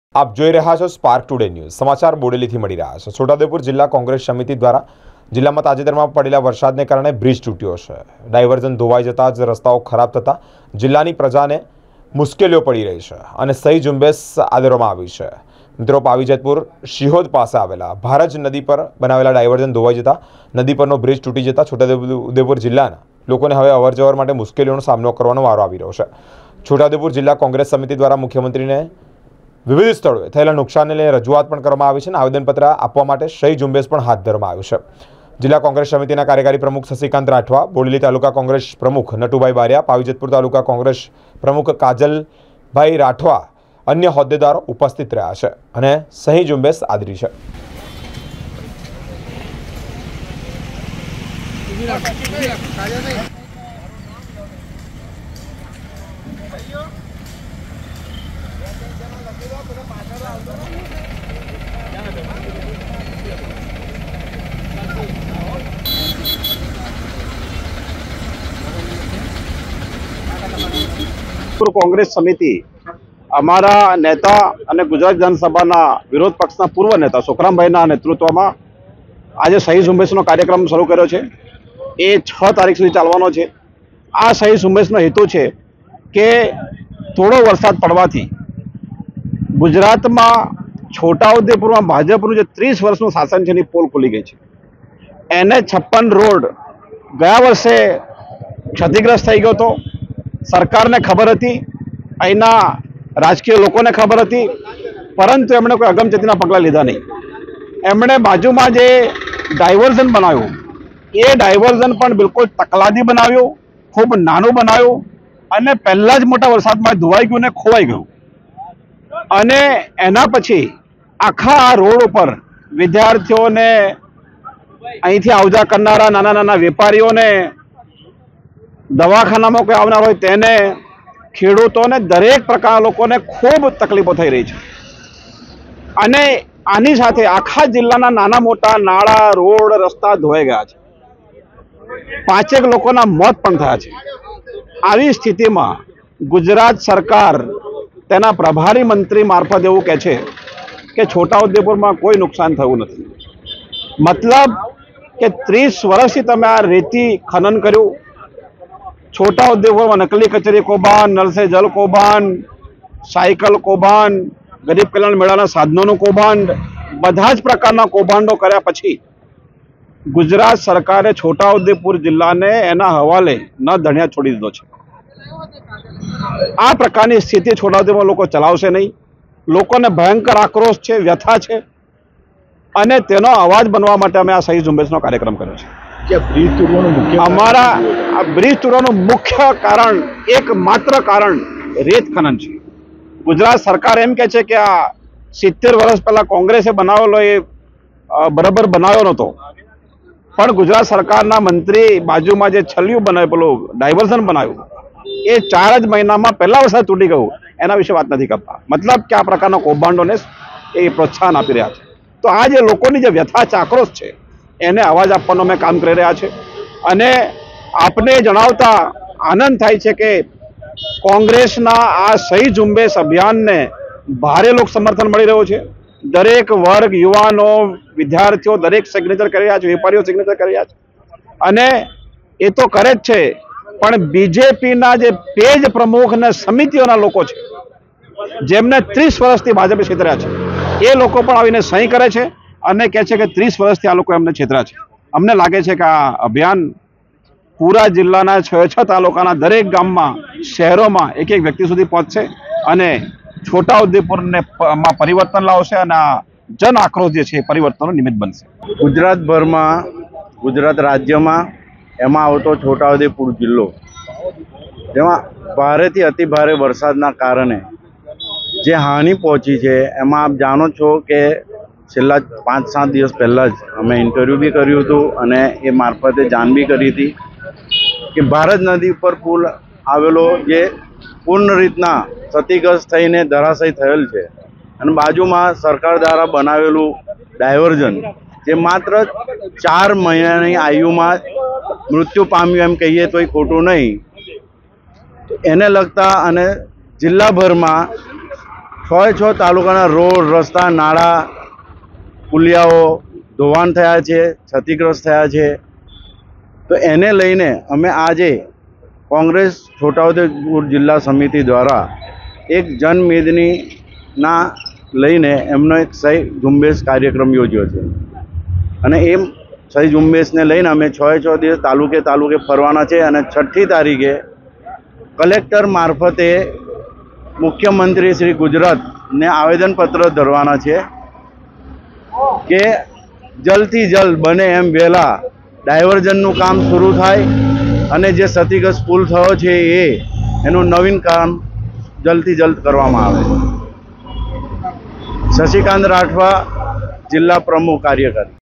आप જોઈ રહ્યા છો સ્પાર્ક ટુડે ન્યૂઝ સમાચાર બોડેલીથી મળી રહ્યા છે। છોટાઉદેપુર જિલ્લા કોંગ્રેસ સમિતિ દ્વારા જિલ્લામાં તાજેતરમાં પડેલા વરસાદને કારણે બ્રિજ તૂટ્યો છે। ડાયવર્ઝન ધોવાઈ જતા જ રસ્તાઓ ખરાબ થતા જિલ્લાની પ્રજાને મુશ્કેલીઓ પડી રહી છે અને સહી ઝુંબેશ આદરવામાં આવી છે। મિત્રો, પાવીજેતપુર શિહોદ પાસે આવેલા ભારજ નદી પર બનાવેલા ડાયવર્ઝન ધોવાઈ જતા નદી પરનો બ્રિજ તૂટી જતા છોટાઉદેપુર જિલ્લાના લોકોને હવે અવરજવર માટે મુશ્કેલીઓનો સામનો કરવાનો વારો આવી રહ્યો છે। છોટાઉદેપુર જિલ્લા કોંગ્રેસ સમિતિ દ્વારા મુખ્યમંત્રીને વિવિધ સ્થળોએ થયેલા નુકસાનને લઈને રજૂઆત પણ કરવામાં આવી છે અને આવેદનપત્ર આપવા માટે સહી ઝુંબેશ પણ હાથ ધરવામાં આવ્યું છે। જિલ્લા કોંગ્રેસ સમિતિના કાર્યકારી પ્રમુખ શશિકાંત રાઠવા, બોડેલી તાલુકા કોંગ્રેસ પ્રમુખ નટુભાઈ બારિયા, પાવીજેતપુર તાલુકા કોંગ્રેસ પ્રમુખ કાજલભાઈ રાઠવા અન્ય હોદ્દેદારો ઉપસ્થિત રહ્યા છે અને સહી ઝુંબેશ આદરી છે। कांग्रेस समिति अमारा नेता और गुजरात विधानसभा विरोध पक्ष पूर्व नेता सुखरामभाई नेतृत्व में आज सही झुंबेश कार्यक्रम शुरू कर्यो छे। ए 6 तारीख सुधी चालवानो छे। आ सही झुंबेश हेतु है कि थोड़ो वरसाद पड़वाथी गुजरात में छोटाउदेपुर में भाजपनु जे 30 वर्षनु शासन छे पोल खुली गई है। एने 56 रोड गया वर्षे क्षतिग्रस्त थई गयो तो सरकार ने खबर थी, अहींना राजकीय लोगों ने खबर थी, परंतु एमणे कोई अगमचेतीना पगला लीधा नहीं। एमणे बाजुमां जे डायवर्जन बनाव्युं ए डायवर्जन पण बिल्कुल तकलादी बनाव्युं, खूब नानुं बनाव्युं अने पहला ज मोटा वरसादमां धोवाई गयुं ने खोवाई गयुं। अने एना पछी आखा आ रोड पर विद्यार्थीओने अहींथी आवजा करनारा नाना नाना वेपारीओने दवाखाना में कोई आवनार होय तेने खेडूतोने दरेक प्रकार लोकोने खूब तकलीफो थई रही है। अने आनी साथे आखा जिल्लाना नाना मोटा नाळा रोड रस्ता धोवाई गया है। 5 लोकोना मौत पण थया छे। आवी स्थितिमां गुजरात सरकार तेना प्रभारी मंत्री मार्फत एवुं कहे छे के छोटाउदेपुर में कोई नुकसान थयुं नथी। मतलब के 30 वर्षथी तमे आ रेती खनन कर्युं। छोटाउदेपुर में नकली कचेरी कौभांड, नल से जल कौभांड, साइकल कौभांड, गरीब कल्याण मेळाना साधनों कौभांड, बधा ज प्रकारना कौभांडो कर्या पछी गुजरात सरकारे छोटाउदेपुर जिल्ला ने एना हवाले न धण्या छोड़ी दीधो छे। आ प्रकारनी स्थिति छोटाउदेपुर लोको चलावशे नहीं। लोकोने भयंकर आक्रोश छे, व्यथा छे अने तेनो अवाज बनवा माटे अमे आ सही झुंबेशनो कार्यक्रम कर्यो छे। अमारा ब्रिज तोड़વાનું मुख्य कारण एकमात्र कारण रेत खनन है। गुजरात सरकार एम कहे कि आ 70 वर्ष पहला कांग्रेसे बनावेलो ए बराबर बनाव्यो नतो, पण गुजरात सरकारना मंत्री बाजुमां जे छलिયું बनाव्યું पेलो डायवर्जन बनाव्યું ए 4 ज महीनामां पहला वरसाद तूटी गयो एना विषे वात नथी करता। मतलब कि आ प्रकारना कौभांडोने ए प्रोत्साहन आपी रह्या छे। तो आ जे लोकोनी जे व्यथा छे, आक्रोश छे एने अवाज आपवानो अमे काम करी रह्या छे। अने आपने जणावता आनंद थाय छे के कांग्रेसना आ सही झुंबेश अभियान ने भारे लोक समर्थन मळी रह्युं छे। दरेक वर्ग, युवानो, विद्यार्थीओ दरेक सिग्नेचर करी रह्या छे, वेपारीओ सिग्नेचर करी रह्या छे अने ए तो करे ज छे, पण बीजेपीना जे पेज प्रमुख ने समितिओना लोको छे जेमने 30 वर्षथी भाजपे छेतर्या छे ए लोको पण आवीने सही करे छे अने कहे छे के 30 वर्षथी आ लोको एमने छेतर्या छे। अमने लागे छे के आ अभियान पूरा जिल्लाना 6 तालुकाना दरेक गाममां, शहेरोमां एक एक व्यक्ति सुधी पहोंचशे अने छोटाउदेपुरने मां परिवर्तन लावशे अने आ जन आक्रोश जे छे परिवर्तननो निमित्त बनशे। गुजरात भरमां, गुजरात राज्यमां एमां आवतो छोटाउदेपुर जिल्लो जेमां भारेथी अति भारे वरसादना कारणे जे हानि पहोंची छे एमां आप जाणो छो के छेल्ला 5-7 दिवस पहला ज अमे इंटरव्यू भी कर्युं हतुं अने ए मार्फते जाण भी करी हती कि भारत नदी पर पुल आवेलो जे पूर्ण रीतना क्षतिग्रस्त थईने धराशयी थयेल छे अने बाजुमां सरकार द्वारा बनावेलुं डायवर्जन जे मात्र 4 महीनानी आयुमां मृत्यु पाम्युं एम कहीए तोय खोटुं नहीं। एने लगता अने जिल्लाभर में 6 તાલુકાના રોડ, રસ્તા, નાળા, પુલિયાઓ ધોવાણ થયા છે, ક્ષતિગ્રસ્ત થયા છે. તો એને લઈને અમે આજે કોંગ્રેસ છોટાઉદેપુર જિલ્લા સમિતિ દ્વારા એક જનમેદનીના લઈને એમનો એક સહી ઝુંબેશ કાર્યક્રમ યોજ્યો છે. અને એ સહી ઝુંબેશને લઈને અમે 6 દિવસ તાલુકે ફરવાના છે. અને 6ઠ્ઠી તારીખે કલેક્ટર મારફતે મુખ્યમંત્રી શ્રી ગુજરાતને આવેદનપત્ર ધરવાના છે કે જલ્દથી જલ્દ બને એમ વહેલા ડાયવર્ઝનનું કામ શરૂ થાય અને જે ક્ષતિગ્રસ્ત પુલ થયો છે એનું નવીન કામ જલ્દથી જલ્દ કરવામાં આવે. શશિકાંત રાઠવા, જિલ્લા પ્રમુખ કાર્યકારી.